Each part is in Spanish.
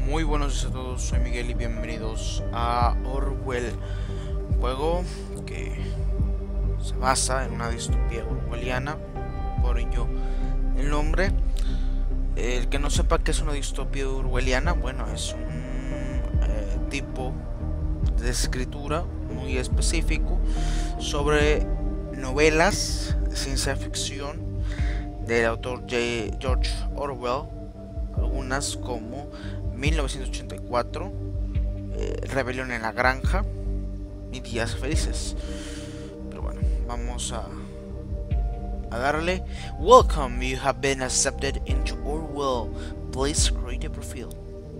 Muy buenos días a todos, soy Miguel y bienvenidos a Orwell, un juego que se basa en una distopía orwelliana, por ello el nombre. El que no sepa qué es una distopía orwelliana, bueno, es un tipo de escritura muy específico sobre novelas de ciencia ficción del autor George Orwell, algunas como 1984, Rebelión en la Granja y Días Felices. Pero bueno, vamos a darle. Welcome, you have been accepted into Orwell. Please create a profile.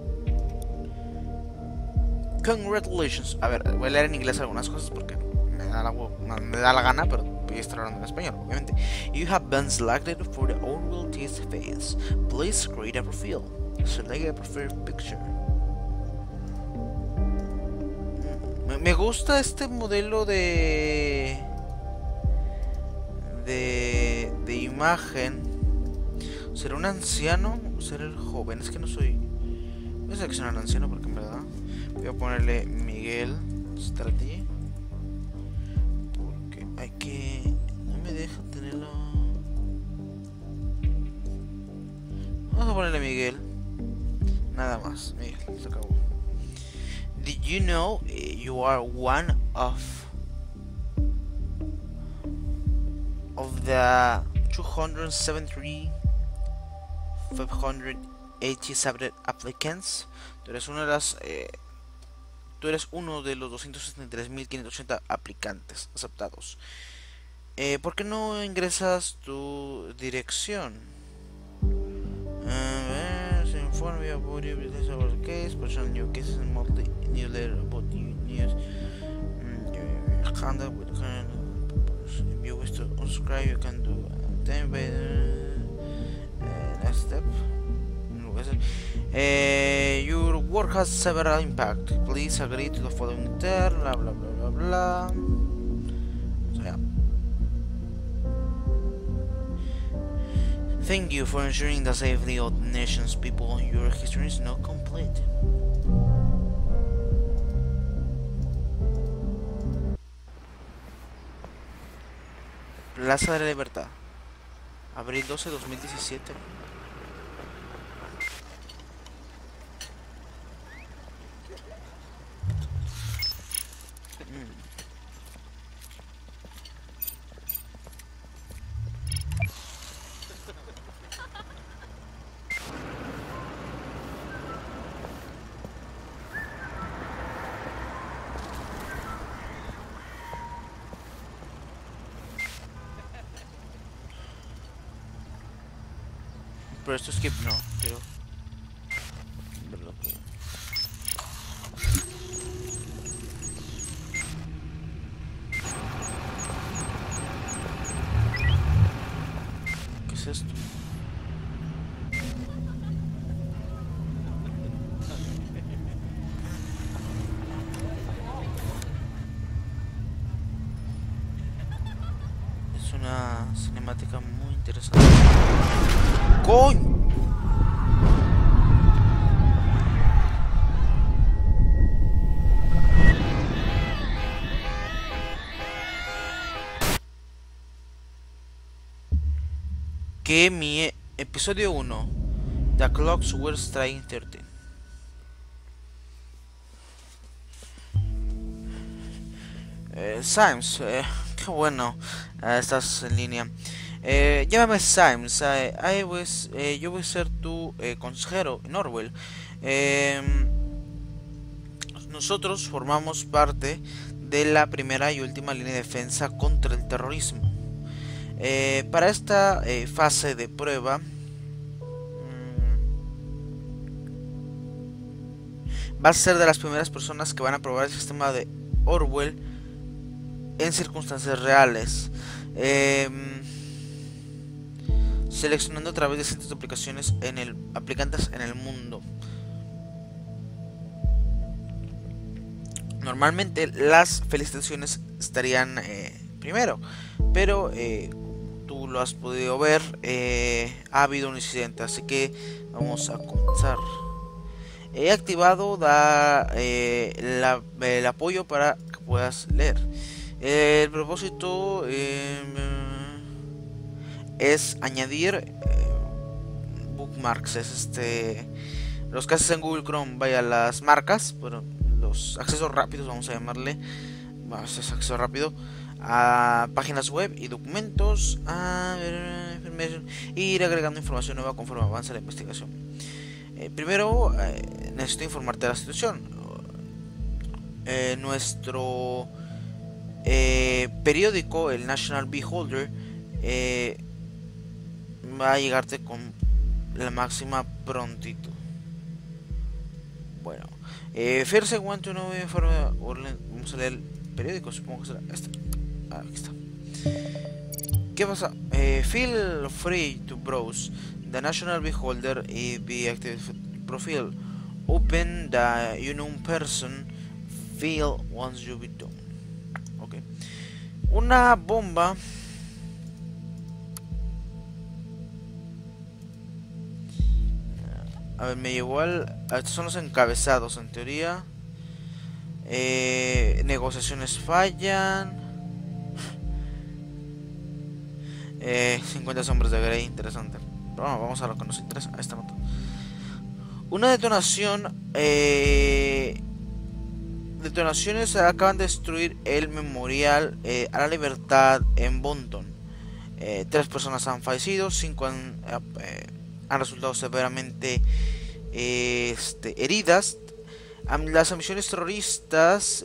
Congratulations. A ver, voy a leer en inglés algunas cosas porque me da la gana, pero voy a estar hablando en español, obviamente. You have been selected for the Orwell test phase. Please create a profile. Select a preferred picture. Me gusta este modelo de imagen. ¿Será un anciano o será el joven? Es que no soy. Voy a seleccionar al anciano porque en verdad voy a ponerle Miguel Strategy, porque hay que. No me deja tenerlo. Vamos a ponerle Miguel. Nada más, Miguel, se acabó. Did you know you are one of the 273,587 applicants? Tú eres uno de las tú eres uno de los 273.580 aplicantes aceptados. ¿Por qué no ingresas tu dirección? Se informa about everything about the case, personal new cases and monthly newsletter about new news. Contact with current. If you wish to unsubscribe, you can do then by next step. Your work has several impact. Please agree to the following term. Blah blah blah blah blah. So yeah. Thank you for ensuring the safety of the nation's people. Your history is not complete. Plaza de la Libertad, abril 12, 2017. Pero esto skip no, creo. ¿Qué es esto? Es una cinemática muy interesante. ¡Coño! Que mi episodio 1, The Clocks Were Striking 13. Symes, qué bueno, estás en línea. Llámame Symes, yo voy a ser tu consejero en Orwell. Nosotros formamos parte de la primera y última línea de defensa contra el terrorismo. Para esta fase de prueba vas a ser de las primeras personas que van a probar el sistema de Orwell en circunstancias reales, seleccionando a través de cientos de aplicaciones aplicantes en el mundo. Normalmente las felicitaciones estarían primero, pero tú lo has podido ver, ha habido un incidente, así que vamos a comenzar. He activado el apoyo para que puedas leer. El propósito es añadir bookmarks, es los que haces en Google Chrome, vaya, las marcas, bueno, los accesos rápidos, vamos a llamarle, es acceso rápido a páginas web y documentos, y ir agregando información nueva conforme avanza la investigación. Primero, necesito informarte de la situación. Nuestro periódico, el National Beholder, va a llegarte con la máxima prontitud. Bueno, first I want to know vamos a leer el periódico, supongo que será este. Aquí está. ¿Qué pasa? Feel free to browse the National Beholder y be active profile. Open the unknown person feel once you be done. Okay. Una bomba a ver, me llevó estos son los encabezados en teoría. Negociaciones fallan. 50 sombras de Grey, interesante. Pero bueno, vamos a lo que nos interesa. Esta nota. Una detonación. Detonaciones acaban de destruir el memorial a la libertad en Bunton. 3 personas han fallecido, 5 han resultado severamente heridas. Las misiones terroristas,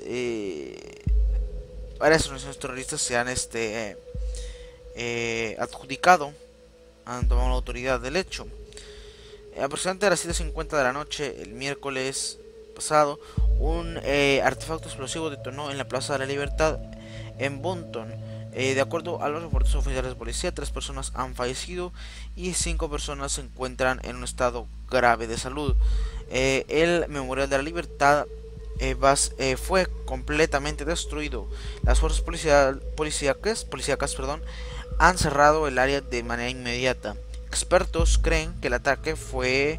varias organizaciones terroristas se han adjudicado, han tomado la autoridad del hecho. Aproximadamente a las 7:50 de la noche, el miércoles pasado, un artefacto explosivo detonó en la Plaza de la Libertad en Bunton. De acuerdo a los reportes oficiales de policía, 3 personas han fallecido y 5 personas se encuentran en un estado grave de salud. El Memorial de la Libertad fue completamente destruido. Las fuerzas policíacas, han cerrado el área de manera inmediata. Expertos creen que el ataque fue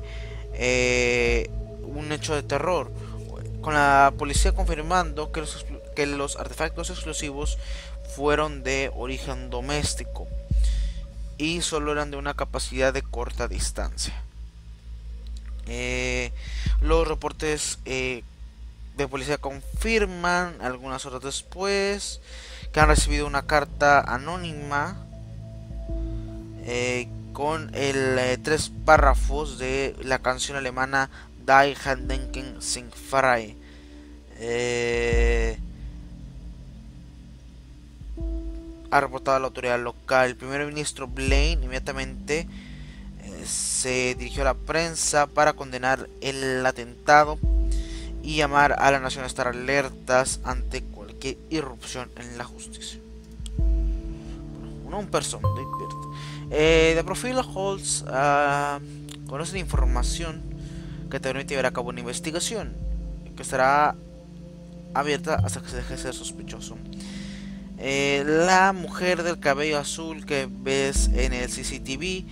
un hecho de terror, con la policía confirmando que los artefactos explosivos fueron de origen doméstico y solo eran de una capacidad de corta distancia. Los reportes de policía confirman algunas horas después que han recibido una carta anónima con 3 párrafos de la canción alemana Die Gedenken sind frei. Ha reportado a la autoridad local. El primer ministro Blaine inmediatamente se dirigió a la prensa para condenar el atentado y llamar a la nación a estar alertas ante cualquier irrupción en la justicia. Un person, The Profile Holds conoce la información que te permite llevar a cabo una investigación que estará abierta hasta que se deje de ser sospechoso. La mujer del cabello azul que ves en el CCTV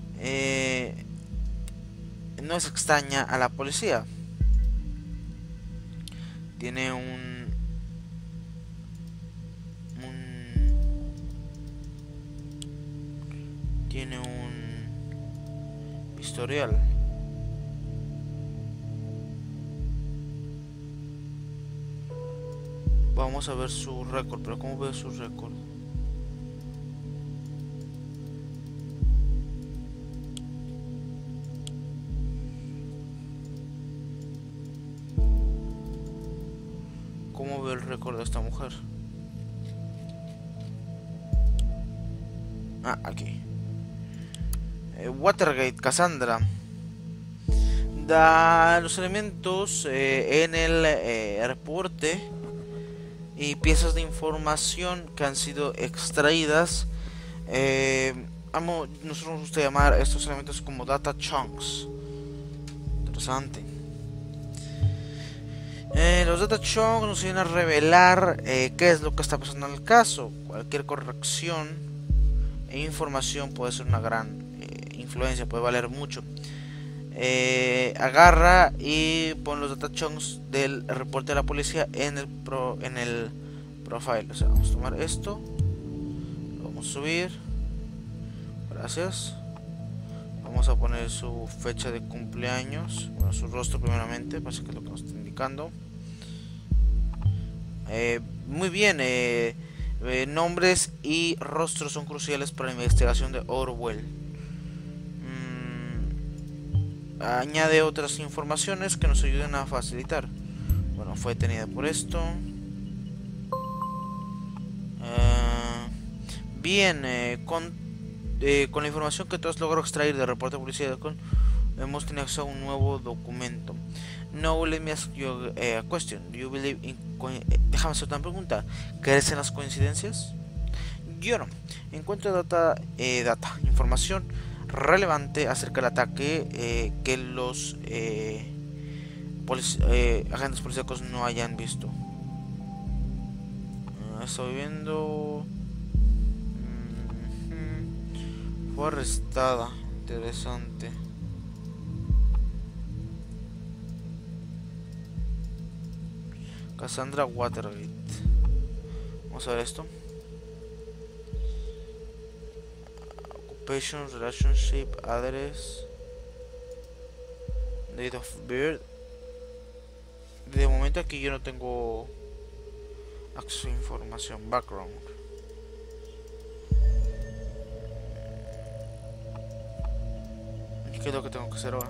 no es extraña a la policía. Tiene un historial. Vamos a ver su récord, pero ¿cómo veo su récord? ¿Cómo veo el récord de esta mujer? Ah, aquí. Watergate, Cassandra. Da los elementos en el reporte y piezas de información que han sido extraídas. Nosotros nos gusta llamar a estos elementos como data chunks. Interesante. Los data chunks nos vienen a revelar qué es lo que está pasando en el caso. Cualquier corrección e información puede ser una gran influencia, puede valer mucho. agarra y pon los data chunks del reporte de la policía en el profile. O sea, vamos a tomar esto, lo vamos a subir. Gracias. Vamos a poner su fecha de cumpleaños, bueno, su rostro primeramente, parece que es lo que nos está indicando. Muy bien, nombres y rostros son cruciales para la investigación de Orwell. Añade otras informaciones que nos ayuden a facilitar. Bueno, fue detenida por esto. Bien, con la información que todos logró extraer del reporte de policía, hemos tenido acceso a un nuevo documento. Now let me ask you a question. Do you believe in déjame hacer una pregunta. ¿Crees en las coincidencias? Yo no. Encuentro información relevante acerca del ataque que los agentes policíacos no hayan visto. Estoy viendo. Fue arrestada. Interesante. Cassandra Watergate. Vamos a ver esto. Occupation, relationship, address, date of birth. De momento aquí yo no tengo acceso a información. Background. ¿Qué es lo que tengo que hacer ahora?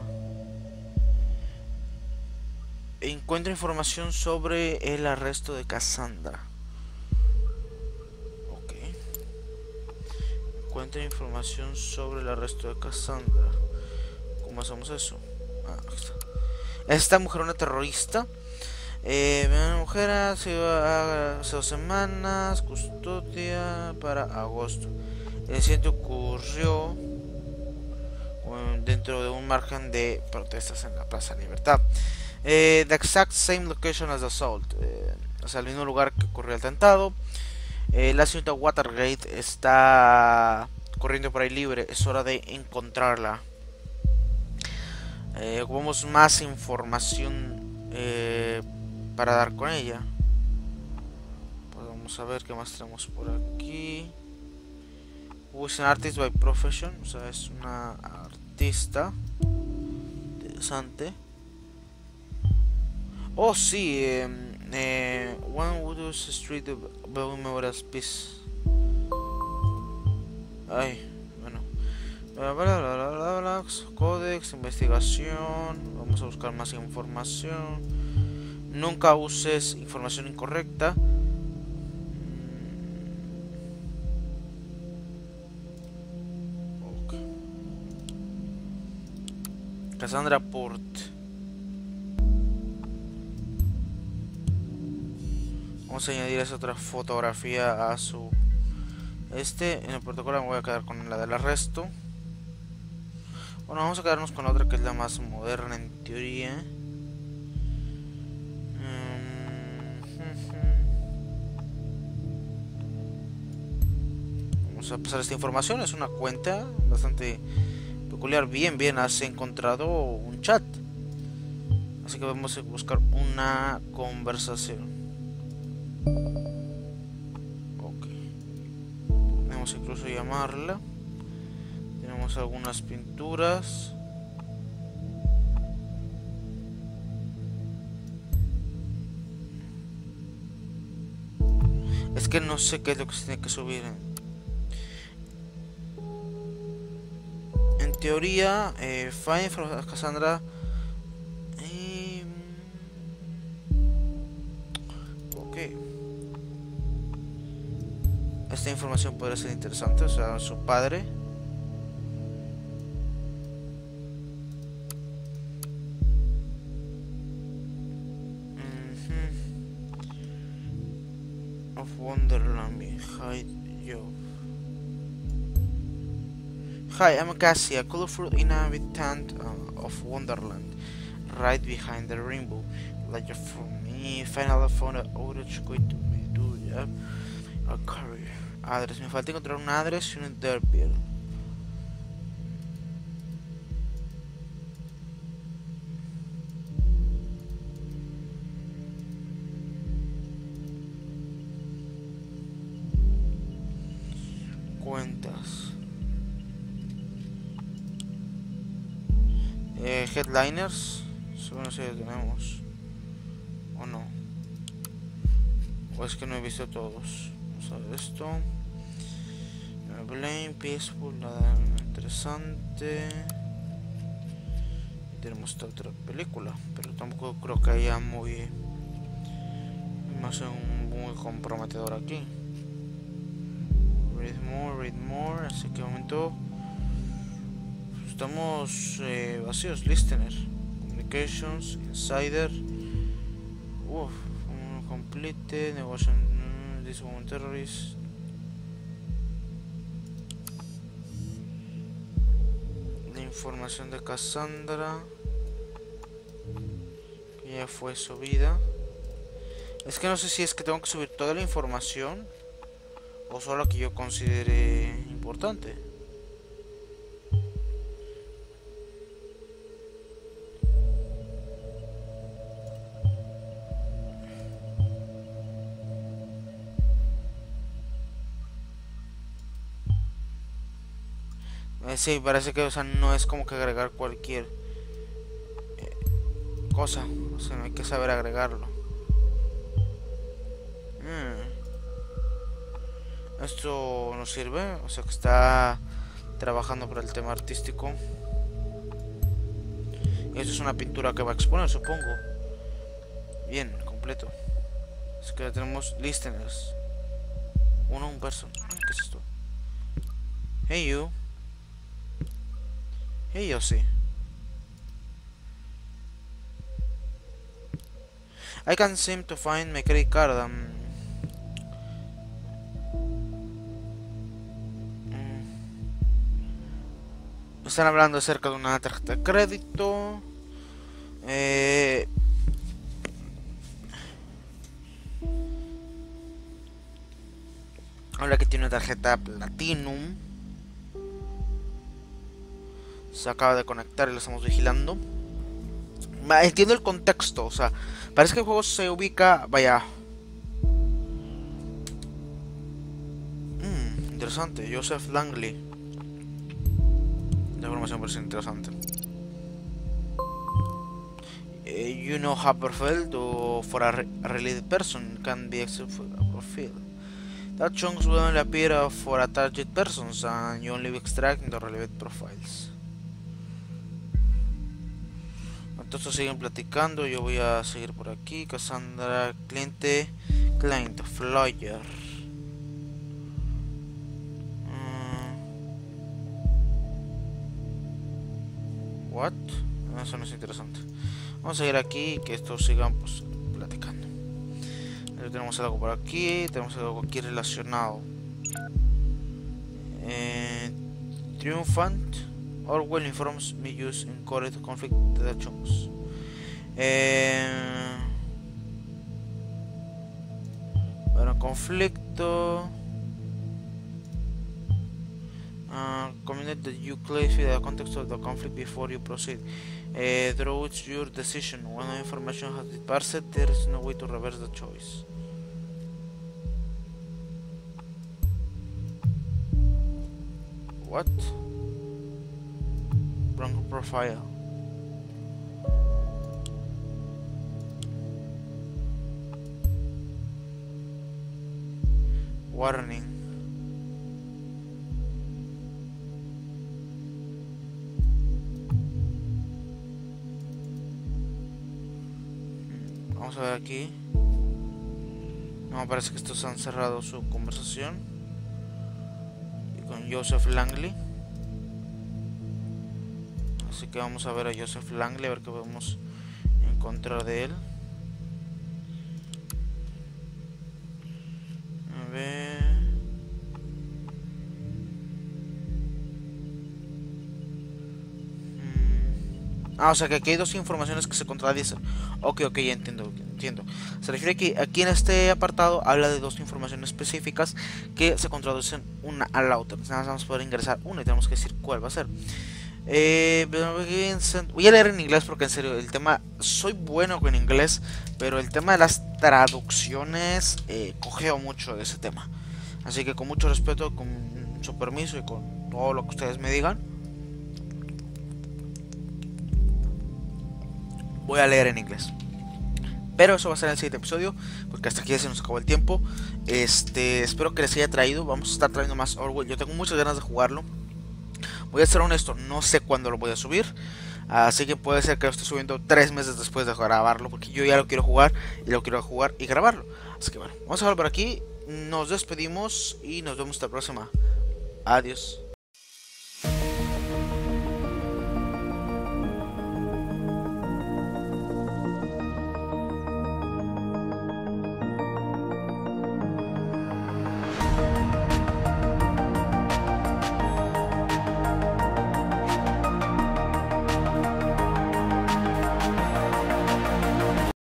Encuentro información sobre el arresto de Cassandra. Ok. Encuentro información sobre el arresto de Cassandra. ¿Cómo hacemos eso? Esta mujer es una terrorista. Una mujer hace 2 semanas. Custodia para agosto. El incidente ocurrió dentro de un margen de protestas en la Plaza Libertad. The exact same location as the assault. O sea, el mismo lugar que ocurrió el atentado. La señorita Watergate está corriendo por ahí libre. Es hora de encontrarla. Ocupamos más información para dar con ella. Pues vamos a ver qué más tenemos por aquí. Who is an artist by profession. O sea, es una artista. Interesante. Oh, sí. One Woodhouse Street Memorial Peace. Ay, bueno. Codex, investigación. Vamos a buscar más información. Nunca uses información incorrecta. Okay. Cassandra Port. Vamos a añadir esa otra fotografía a su en el protocolo. Me voy a quedar con la del arresto. Bueno, vamos a quedarnos con la otra, que es la más moderna en teoría. Vamos a pasar esta información. Es una cuenta bastante peculiar. Bien, has encontrado un chat. Así que vamos a buscar una conversación. Ok. Podemos incluso llamarla. Tenemos algunas pinturas. Es que no sé qué es lo que se tiene que subir. En teoría, Find from Cassandra. Ok. Esta información podría ser interesante. O sea, su padre. Of Wonderland behind you. Hi, I'm Cassie, a colorful inhabitant of Wonderland, right behind the rainbow. Like for me, finally found an outage going to me do a career. Address, me falta encontrar un address y un interbill. headliners. Bueno, si lo tenemos. O no. O es que no he visto todos. Vamos a ver esto. Blame, Peaceful, nada interesante. Y tenemos esta otra película, pero tampoco creo que haya muy... no sé, muy comprometedor aquí. Read more, así que de momento estamos vacíos. Listener, Communications, Insider, complete, Negotiation, this woman terrorist. La información de Cassandra, que ya fue subida. Es que no sé si es que tengo que subir toda la información o solo la que yo considere importante. Sí, parece que, o sea, no es como que agregar cualquier cosa. O sea, no hay que saber agregarlo. Esto nos sirve, o sea que está trabajando por el tema artístico. Y esto es una pintura que va a exponer, supongo. Bien, completo. Es que ya tenemos listeners. Un person. ¿Qué es esto? Hey you. Hey Yossi. I can't seem to find my credit card. Están hablando acerca de una tarjeta de crédito. Ahora que tiene una tarjeta Platinum. Se acaba de conectar y lo estamos vigilando. Entiendo el contexto, o sea, parece que el juego se ubica, vaya. Interesante, Joseph Langley. La información parece interesante. You know Haberfeld for a related person can be accepted for a profile. That chunks will only appear for a target persons and you only be extracting the related profiles. Entonces siguen platicando, yo voy a seguir por aquí. Cassandra, client, flyer. What? Eso no es interesante. Vamos a seguir aquí y que estos sigan pues platicando. Tenemos algo por aquí, tenemos algo aquí relacionado. Triumphant. Orwell informs me use in correct conflict detections. Bueno, conflicto. Communicate that you clarify the context of the conflict before you proceed. Draw your decision. When the information has been parsed, there is no way to reverse the choice. What? Wrong profile. Warning. Vamos a ver aquí. No, me parece que estos han cerrado su conversación. Y con Joseph Langley. Así que vamos a ver a Joseph Langley, a ver qué podemos encontrar de él. A ver. O sea que aquí hay dos informaciones que se contradicen. Ok, ya entiendo. Se refiere que aquí en este apartado habla de dos informaciones específicas que se contradicen una a la otra. Nada más vamos a poder ingresar una y tenemos que decir cuál va a ser. Voy a leer en inglés porque en serio el tema, soy bueno con inglés, pero el tema de las traducciones cojeo mucho de ese tema. Así que con mucho respeto, con su permiso y con todo lo que ustedes me digan, voy a leer en inglés. Pero eso va a ser en el siguiente episodio, porque hasta aquí ya se nos acabó el tiempo. Espero que les haya traído. Vamos a estar trayendo más Orwell. Yo tengo muchas ganas de jugarlo. Voy a ser honesto, no sé cuándo lo voy a subir. Así que puede ser que lo esté subiendo 3 meses después de grabarlo, porque yo ya lo quiero jugar y lo quiero jugar y grabarlo. Así que bueno, vamos a dejarlo por aquí. Nos despedimos y nos vemos hasta la próxima. Adiós.